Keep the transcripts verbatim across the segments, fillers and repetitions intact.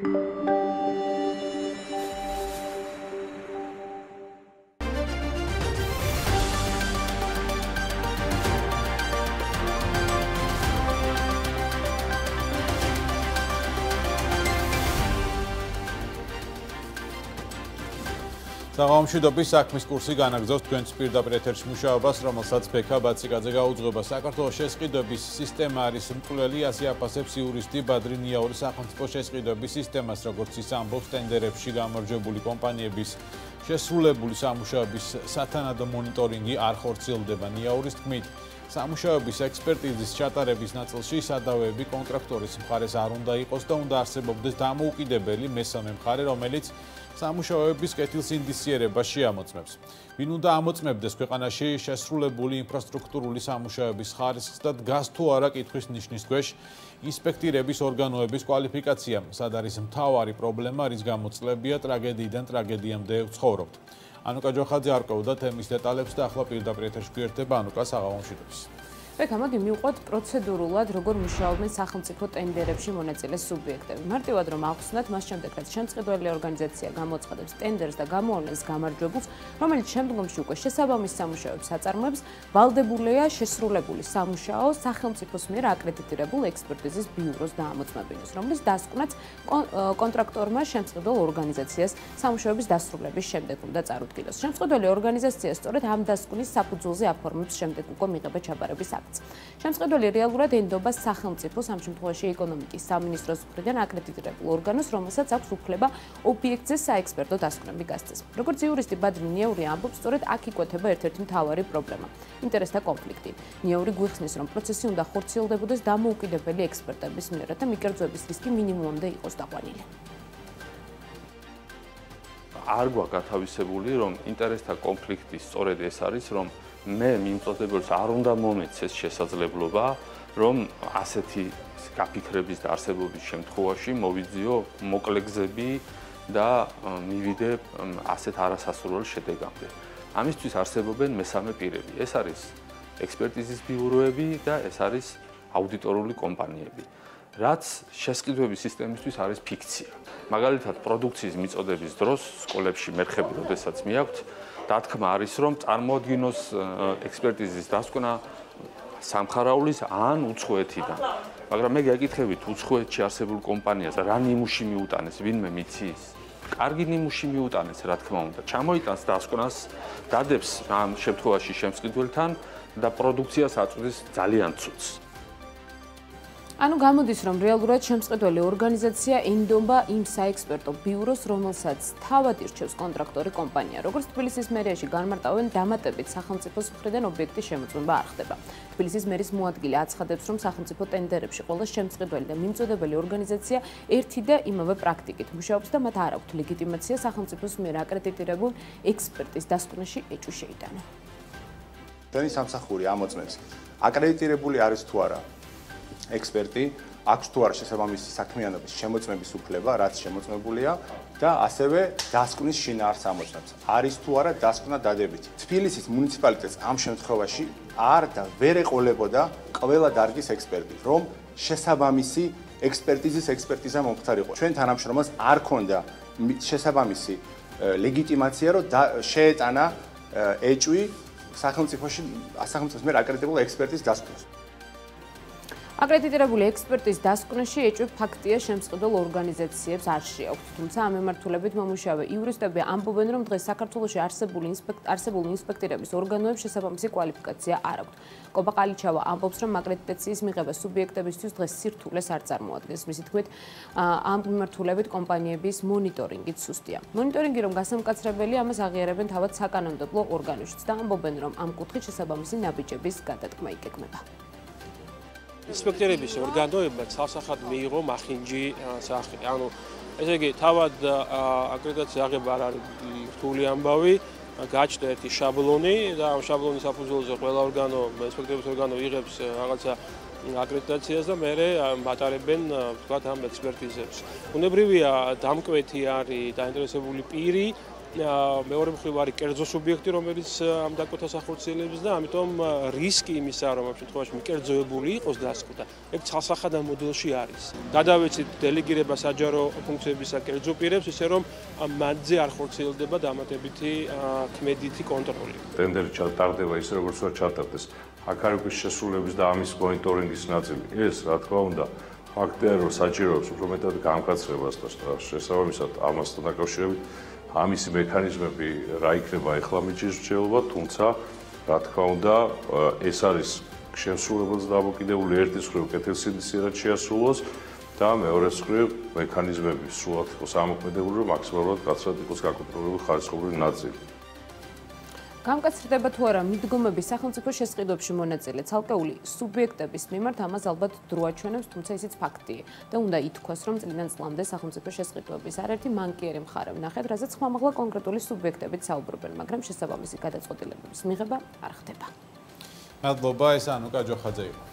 საღამომშვიდობის საქმის კურსი განაგრძობს თქვენს პირდაპირ ეთერში მუშაობას, რომელსაც ბექა ბაციკაძე გაუძღვება. საქართველოს შესყიდვების სისტემა არის მკვლელი, ასე აფასებს იურისტი ბადრი ნიაური. სახელმწიფო შესყიდვების სისტემას, როგორც ის ამბობს, ტენდერებში გამარჯვებული კომპანიების შესრულებული სამუშაოების სათანადო მონიტორინგი არ ხორციელდება. ნიაურის თქმით, სამუშაოების ექსპერტიზის ჩატარების ნაწილში სადავეები კონტრაქტორის მხარეს არ უნდა იყოს და უნდა არსებობდეს დამოუკიდებელი მესამე მხარე, რომელიც სამუშაოების კეთილ ინდიციერებას შეამოწმებს. ვინ უნდა ამოწმებდეს ქვეყანაში შესრულებული ინფრასტრუქტურული სამუშაოების ხარისხს და დგას თუ არა კითხვის ნიშნის ქვეშ ინსპექტირების ორგანოების კვალიფიკაცია. სად არის მთავარი პრობლემა, რის გამოც წლებია ტრაგედიიდან ტრაგედიამდე ვცხოვრობთ. ანუკა ჯოხაძე არკვევდა თემის დეტალებს და ახლა პირდაპირ ეთერში გვერდება ანუკა საღამომშვიდობის. ბექა, მოდი მივყვოთ პროცედურულად, როგორ მუშაობენ სახელმწიფო ტენდერებში მონაწილე სუბიექტები. მარტივად რომ ახსნათ, მას შემდეგ რაც შემწყდელი ორგანიზაცია გამოაცხადებს ტენდერს და გამოავლენს გამარჯვებულს, რომელიც შემდგომში უკვე შესაბამის სამუშაოებს აწარმოებს, ვალდებულია შესრულებული სამუშაო სახელმწიფოს მიერ აკრედიტირებულ ექსპერტიზის ბიუროს დაამოწმებინოს, რომლის დასკვნაც კონტრაქტორმა შემწყდელ ორგანიზაციას სამუშაოების დასრულების შემდეგ უნდა წარუდგინოს. შემწყდელი ორგანიზაცია სწორედ ამ დასკვნის საფუძველზე აფორმებს შემდეგ უკვე მიღება ჩაბარების აქტს. შემწყდელი რეალურად ენდობა სახელმწიფოს, ამ შემთხვევაში ეკონომიკის სამინისტროს მხრიდან აკრედიტირებულ ორგანოს, რომელსაც აქვს უფლება ობიექტზე საექსპერტო დასკვნები გასცეს. როგორც იურისტი ბადრი ნიაური ამბობს, სწორედ აქ იკვეთება ერთ-ერთი მთავარი პრობლემა ინტერესთა კონფლიქტი. ნიაური გვიხსნის, რომ პროცესი უნდა ხორციელდებოდეს დამოუკიდებელი ექსპერტების მიერ, რათა მიკერძოების რისკი მინიმუმამდე იყოს დაყვანილი. არ გვაქვს გათავისებული, რომ ინტერესთა კონფლიქტი სწორედ ეს არის, რომ მე მიმწოდებელს არ უნდა მომეცეს შესაძლებლობა, რომ ასეთი გაფიქრების და არსებობის შემთხვევაში მოვიძიო მოკლე გზები და მივიდე ასეთ არასასურველ შედეგამდე. ამისთვის არსებობენ მესამე პირები. ეს არის ექსპერტიზის ბიუროები და ეს არის აუდიტორული კომპანიები. რაც შესყიდვების სისტემისთვის არის ფიქცია. მაგალითად, პროდუქციის მიწოდების დროს სკოლებში მერხები, როდესაც მიაქვთ, დათქმა არის, რომ წარმოადგინოს ექსპერტიზის დასკვნა სამხარაულის ან უცხოეთიდან. მაგრამ მე გეკითხებით უცხოეთში არსებულ კომპანიას რა ნიმუში მიუტანეს, ვინმე მიცის? კარგი ნიმუში მიუტანეს, რა თქმა უნდა. ჩამოიტანს დასკვნას, დადებს ამ შემთხვევაში შემწყიდველთან და პროდუქციას აწვდის ძალიან ცუდს. ანუ გამოდის, რომ რეალურად შემწყდელი ორგანიზაცია ენდობა იმ საექსპერტო ბიუროს, რომელსაც თავად ირჩევს კონტრაქტორი კომპანია. როგორც თბილისის მერიაში განმარტავენ, დამატებით სახელმწიფოს მხრიდან ობიექტის შემოწმება არ ხდება. თბილისის მერის მოადგილე აცხადებს, რომ სახელმწიფო ტენდერებში ყველა შემწყდელი და მიმწოდებელი ორგანიზაცია ერთი და იმავე პრაქტიკით მუშაობს და მათ არ აქვთ ლეგიტიმაცია სახელმწიფოს მიერ აკრედიტირებულ ექსპერტის დასკვნაში ეჭვი შეიტანა. ჩვენი სამსახური ამოწმებს, აკრედიტირებული არის თუ არა ექსპერტი, აქვს თუ არა შესაბამისი საქმიანობის შემოწმების უფლება, რაც შემოწმებულია და ასევე დასკვნის შინაარსს ამოწმებს. არის თუ არა დასკვნა დადებითი. თბილისის მუნიციპალიტეტს ამ შემთხვევაში არ და ვერ ეყოლებოდა ყველა დარგის ექსპერტი, რომ შესაბამისი ექსპერტიზის ექსპერტიზა მომხდარიყო. ჩვენ თანამშრომელს არ ქონდა შესაბამისი ლეგიტიმაცია, რომ შეეტანა ეჭვი სახელმწიფოში, სახელმწიფოს მიერ აკრედიტირებულ ექსპერტის დასკვნას. აკრედიტირებული ექსპერტის დასკვნაში ეჭვი ფაქტია შემწყდელ ორგანიზაციებს არ შეაქვთ, თუმცა ამ მიმართულებით მომუშავე იურისტები ამბობენ, რომ დღეს საქართველოში არსებული არსებული ინსპექტირების ორგანოებს შესაბამისი კვალიფიკაცია არ აქვთ. კობა ყალიჩავა ამბობს, რომ აკრედიტაციის მიღება სუბიექტებისთვის დღეს სირთულეს არ წარმოადგენს. მისი თქმით, ამ მიმართულებით კომპანიების მონიტორინგიც სუსტია. მონიტორინგი რომ გასამკაცრებელი, ამას აღიარებენ თავად საკანონმდებლო ორგანოშიც და ამბობენ, რომ ამ კუთხით შესაბამისი ნაბიჯების გადადგმა იკეკმება. ინსპექტორების ორგანოებმა ცალსახად მიიღო მახინჯი სახე. ანუ ესე იგი, თავად აკრედიტაციის აღება არ არის რთული ამბავი, გაჩნდა ერთი შაბლონი და ამ შაბლონის საფუძველზე ყველა ორგანო, ინსპექტორების ორგანო იღებს რაღაცა აკრედიტაციას და მერე მატარებენ, ვთქვათ, ამ ექსპერტიზებს. უნებრივია დამკვეთი არის დაინტერესებული პირი, მეორე მხრივ არის კერძო სუბიექტი, რომელიც ამ დაკვეთას ახორციელებს და ამიტომ რისკი იმისა, რომ ამ შემთხვევაში მიკერძოებული იყოს დასკვნა, ეგ ცალსახად ამ მოდელში არის. გადავეცით დელეგირება საჯარო ფუნქციებისა კერძო პირებს, ისე რომ მათზე არ ხორციელდება დამატებითი ქმედითი კონტროლი. ტენდერი ჩატარდება ისე როგორც უნდა ჩატარდეს. აქ არის უკვე შესრულების და ამის მონიტორინგის ნაწილი. ეს, რა თქმა უნდა, ფაქტია, რომ საჭიროებს უფრო მეტად გამკაცრებას და შესაბამისად ამასთან დაკავშირებით ამისი მექანიზმები რა იქნება ეხლა მიჭირჭელობა, თუმცა რა თქმა უნდა, ეს არის შესრულებაზე დამოკიდებული ერთის მხრივ კეთილსინდისიერად შეასრულოს და მეორეს მხრივ მექანიზმები სრულად იყოს ამოქმედებული, რომ მაქსიმალურად კაცრად იყოს გაკონტროლებული ხარისხობრივი ნაწილი. გამკაცრდება თუ არა მიდგომები სახელმწიფო შესყიდვებში მონაწილე ცალკეული სუბიექტების მიმართ, ამას ალბათ დრო აჩვენებს, თუმცა ისიც ფაქტია და უნდა ითქვას, რომ წლიდან წლამდე სახელმწიფო შესყიდვების არაერთი მანკიერი მხარე ვნახეთ, რაზეც ხმამაღლა კონკრეტული სუბიექტებით საუბრობენ, მაგრამ შესაბამისი გადაწყვეტილებების მიღება არ ხდება. მადლობა, ეს ანუკა ჯოხაძე იყო.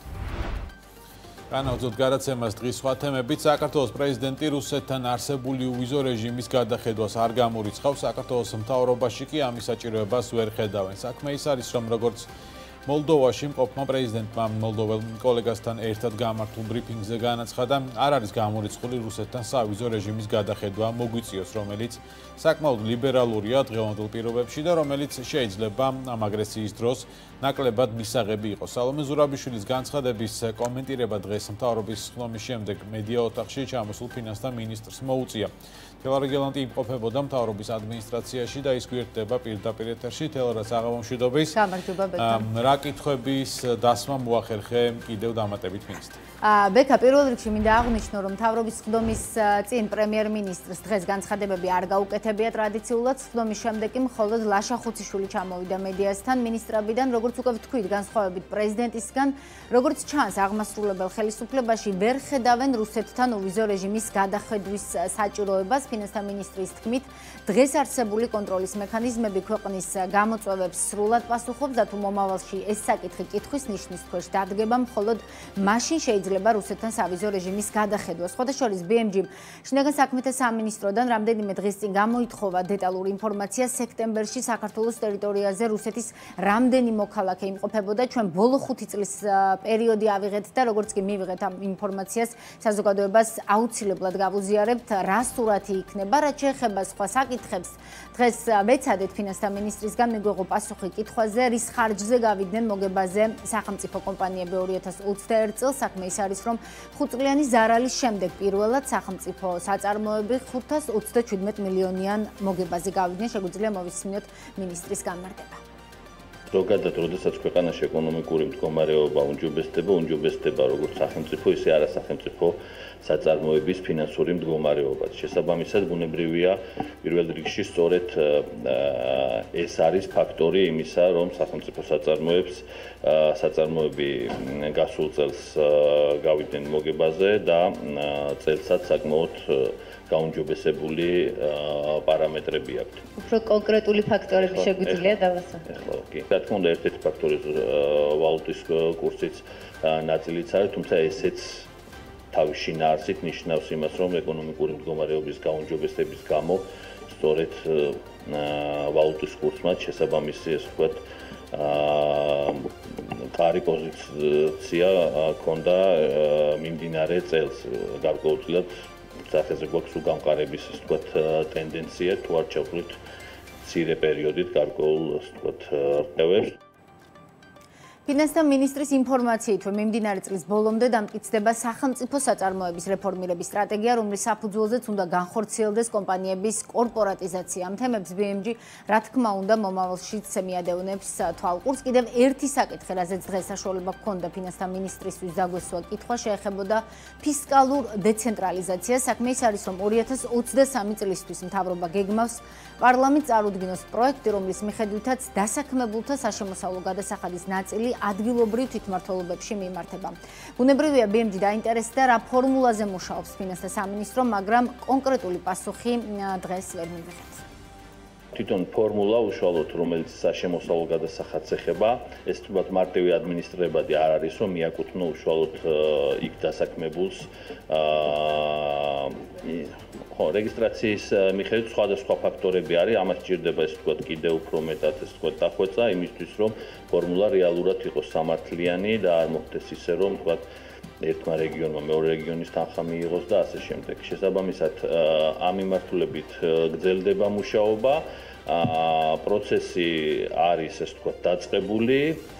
განაგრძოთ გადაცემას დღის სხვა თემებით. საქართველოს პრეზიდენტი რუსეთთან არსებული უვიზო რეჟიმის გადახედვას არ გამორიცხავს. საქართველოს მთავრობაში კი ამის საჭიროებას ვერ ხედავენ. საქმე ის არის, რომ როგორც მოლდოვაში მყოფმა პრეზიდენტმა მოლდოվել კოლეგასთან ერთად გამართულ ბრიფინგზე განაცხადა, არ არის გამორიცხული რუსეთთან სავიზო რეჟიმის გადახედვა მოგვიწიოს, რომელიც საკმაოდ ლიბერალურია დღევანდელ პირობებში და რომელიც შეიძლება ამ აგრესიის დროს ნაკლებად მისაღები იყოს. სალომე ზურაბიშვილის განცხადების კომენტირება დღეს მთავრობის ხდომის შემდეგ მედია ოთახში ჩამოსულ ფინანსთა მინისტრს მოუწია. თელორა გელანტი იმყოფებოდა მთავრობის ადმინისტრაციაში და ის გვერდება პირდაპირ ეთერში. თელორას აღამშვიდობის. გამარჯობა ბექა. რა კითხვების დასმა მოახერხე კიდევ დამატებით მინისტრ? ბექა, პირველ რიგში მინდა აღვნიშნო, რომ მთავრობის ხდომის წინ პრემიერ-მინისტრს დღეს განცხადებები არ გაუკეთებია ტრადიციულად, ხდომის შემდეგ კი მხოლოდ ლაშა ხუციშვილი ჩამოვიდა მედიასთან მინისტრებიდან, როგორც უკვე ვთქვით, განსხვავებით პრეზიდენტისგან, როგორც ჩანს აღმასრულებელ ხელისუფლებაში ვერ ხედავენ რუსეთთან უვიზო რეჟიმის გადახედვის საჭიროებას. ფინანსთა მინისტრის თქმით, დღეს არსებული კონტროლის მექანიზმები ქვეყნის გამოწვევებს სრულად პასუხობს და თუ მომავალში ეს საკითხი კითხვის ნიშნის ქვეშ დადგება, მხოლოდ მაშინ შეიძლება რუსეთთან სავიზო რეჟიმის გადახედვა. სხვადასხვა ბი ემ ჯი-მ შინაგან საქმეთა სამინისტროდან რამდენიმე დღის წინ გამოითხოვა დეტალური ინფორმაცია სექტემბერში საქართველოს ტერიტორიაზე რუსეთის რამდენი მოქალაქე იმყოფებოდა. ჩვენ ბოლო ხუთი წლის პერიოდი ავიღეთ და როგორც კი მივიღეთ ამ ინფორმაციას, საზოგადოებას აუცილებლად გავუზიარებთ, რა სურათი იქნება, რაც შეეხება სხვა საკითხებს. დღეს ვეცადეთ ფინანსთა მინისტრისგან მიგვეღო პასუხი კითხვაზე, რის ხარჯზე გავიდნენ მოგებაზე სახელმწიფო კომპანიები ორი ათას ოცდაერთ წელს. საქმე ის არის, რომ ხუთწლიანი ზარალის შემდეგ პირველად სახელმწიფო საწარმოები ხუთას ოცდაჩვიდმეტ მილიონიან მოგებაზე გავიდნენ. შეგვიძლია მოვისმინოთ მინისტრის განმარტება. ზოგადად, როდესაც ქვეყანაში ეკონომიკური მდგომარეობა უნჯობესდება, უნჯობესდება როგორც სახელმწიფო, ისე არასახელმწიფო საწარმოების ფინანსური მდგომარეობა. შესაბამისად, ბუნებრივია, პირველ რიგში სწორედ ეს არის ფაქტორი იმისა, რომ სახელმწიფო საწარმოებს საწარმოები გასულ წელს გავიდნენ მოგებაზე და წელსაც საკმაოდ გაუნჯობესებული პარამეტრები აქვთ. უფრო კონკრეტული ფაქტორები შეგვიძლია დავასახელოთ. ხო, კი. რა თქმა უნდა, ერთ-ერთი ფაქტორი ვალუტის კურსიც ნაწილიც არის, თუმცა ესეც თავის შინაარსით ნიშნავს იმას, რომ ეკონომიკური მდგომარეობის გაუნჯობესების გამო სწორედ ვალუტის კურსმა შესაბამისი, ასე ვთქვათ, კარი პოზიცია ჰქონდა მიმდინარე წელს. გარკვეულწილად სახეზე გვაქვს უგამყარების, ასე ვთქვათ, ტენდენცია, თუ არ ჩავთვლით მცირე პერიოდით გარკვეულ, ასე ვთქვათ, რყევებს. ფინანსთა მინისტრის ინფორმაციით, რომ მიმდინარე წლის ბოლომდე დამტკიცდება სახელმწიფო საწარმოების რეფორმირების სტრატეგია, რომლის საფუძველზეც უნდა განხორციელდეს კომპანიების კორპორატიზაცია. ამ თემებს ბი ემ ჯი, რა თქმა უნდა, მომავალშიც მიადევნებს თვალყურს. კიდევ ერთი საკითხი, რაზეც დღეს საშუალება ჰქონდა ფინანსთა მინისტრისთვის დაგვესვა კითხვა, შეეხებოდა ფისკალურ დეცენტრალიზაციას. საქმე ის არის, რომ ორი ათას ოცდასამი წლისთვის მთავრობა გეგმავს პარლამენტს წარუდგინოს პროექტი, რომლის მიხედვითაც დასაქმებულთა საშემოსავლო გადასახადის ნაწილი ადგილობრივ თვითმმართველობებში მიმართება. ბუნებრივია, ბი ემ ჯი დაინტერესდა რა ფორმულაზე მუშაობს ფინანსთა სამინისტრო, მაგრამ კონკრეტული პასუხი დღეს ვერ მივიღეთ. თვითონ ფორმულა უშუალოდ, რომელიც საშემოსავლო გადასახადს ეხება, ეს თუნდაც მარტივი ადმინისტრირებადი არ არის, რომ მიაკუთვნო უშუალოდ იქ დასაქმებულს ხო, რეგისტრაციის მიხედვით სხვადასხვა ფაქტორები არის, ამას სჭირდება ესე ვთქვათ კიდევ უფრო მეტად ესე ვთქვათ დახვეწა იმისთვის, რომ ფორმულა რეალურად იყოს სამართლიანი და არ მოხდეს ისე, რომ ვთქვათ ერთმა რეგიონმა მეორე რეგიონის თანხა მიიღოს და ასე შემდეგ. შესაბამისად, ამ მიმართულებით გრძელდება მუშაობა, პროცესი არის ესე ვთქვათ დაწყებული.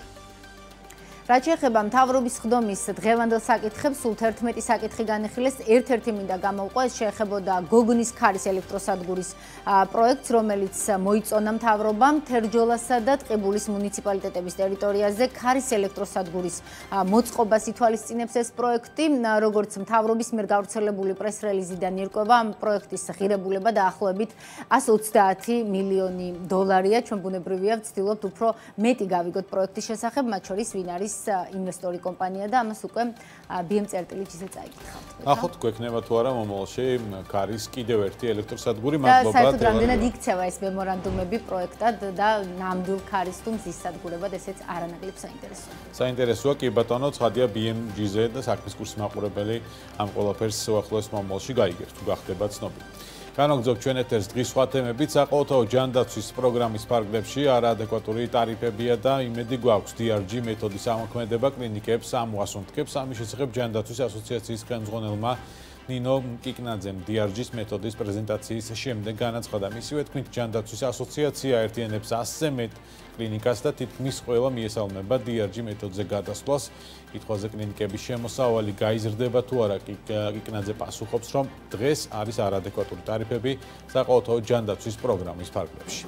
რაც შეეხება მთავრობის ხდომის დღევანდელ საკითხებს, სულ თერთმეტი საკითხი განიხილეს, ერთ-ერთი მინდა გამოვყვა, ეს შეეხებოდა გოგნის ქარის ელექტროსადგურის პროექტს, რომელიც მოიწონა მთავრობამ თერჯოლასა და ტყიბულის მუნიციპალიტეტების ტერიტორიაზე ქარის ელექტროსადგურის მოწყობას ითვალისწინებს ეს პროექტი, როგორც მთავრობის მიერ გავრცელებული პრეს-რელიზიდან ირკვევა, ამ პროექტის ღირებულება დაახლოებით ასი ოცდაათი მილიონი დოლარია, ჩვენ ბუნებრივია ვცდილობთ უფრო მეტი გავიგოთ პროექტის შესახებ, მათ შორის ვინ არის ინვესტორი კომპანია და ამას უკვე ბი ემ წერტილიც ისე წაიკითხავთ. ნახოთ გვექნება თუ არა მომავალში ქარის კიდევ ერთი ელექტროსადგური, მადლობა. და საერთოდ რამდენად იქცევა ეს მემორანდუმები პროექტად და ნამდვილ ქარის თუ მზის სადგურებად, ესეც არანაკლებ საინტერესოა. საინტერესოა, კი ბატონო, ცხადია ბი ემ ჯი-ზე და საქმის კურსის მაყურებელი ამ ყველაფერს უახლოეს მომავალში გაიგებს, თუ გახდება ცნობილი. განაგრძობ ჩვენ ეთერს დღის სხვა თემებით, საყოველთაო ჯანდაცვის პროგრამის ფარგლებში არაადეკვატური ტარიფებია და იმედი გვაქვს დი არ ჯი მეთოდის ამოქმედება კლინიკებს ამოასუნთქებს. ამის შესახებ ჯანდაცვის ასოციაციის ხელმძღვანელმა ნინო კიკნაძემ დი არ ჯის მეთოდის პრეზენტაციის შემდეგ განაცხადა. მისივე თქმით, ჯანდაცვის ასოციაცია ერთიანებს ასზე მეტ კლინიკას და თითქმის ყველა მიესალმება დი არ ჯი მეთოდზე გადასვლას. კითხვაზე კლინიკების შემოსავალი გაიზრდება თუ არა, კიკნაძე პასუხობს, რომ დღეს არის არაადეკვატური ტარიფები საყოველთაო ჯანდაცვის პროგრამის ფარგლებში.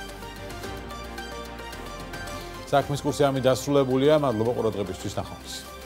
საქმის კურსი ამით დასრულებულია, მადლობა ყურადღებისთვის, ნახვამდის.